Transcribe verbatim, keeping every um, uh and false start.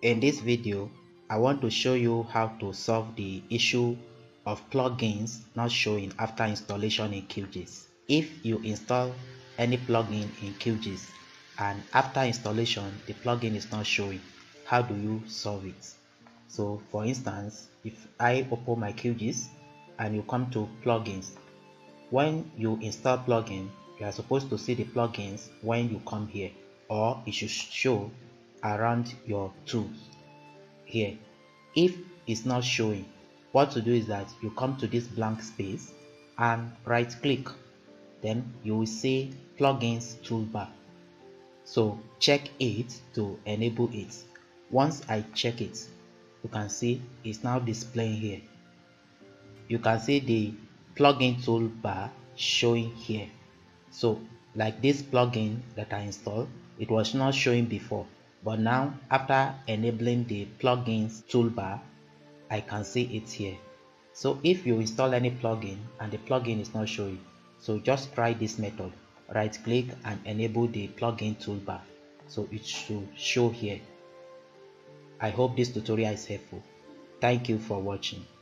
In this video, I want to show you how to solve the issue of plugins not showing after installation in Q G I S. If you install any plugin in Q G I S and after installation the plugin is not showing, how do you solve it? So for instance, if I open my Q G I S and you come to plugins, when you install plugin, you are supposed to see the plugins when you come here, or it should show around your tools here. If it's not showing, what to do is that you come to this blank space and right click, then you will see plugins toolbar. So check it to enable it. Once I check it, you can see it's now displaying here. You can see the plugin toolbar showing here. So like this plugin that I installed, it was not showing before, but now after enabling the plugins toolbar, I can see it here. So if you install any plugin and the plugin is not showing, so just try this method. Right click and enable the plugin toolbar, so it should show here. I hope this tutorial is helpful. Thank you for watching.